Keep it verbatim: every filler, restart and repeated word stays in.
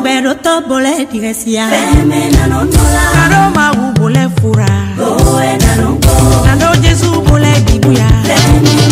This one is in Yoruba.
gbero to bole digesia. Feme nano nola. Nado ma u bole fura. Go e nano go. Nado Jesu bole dibuya. Feme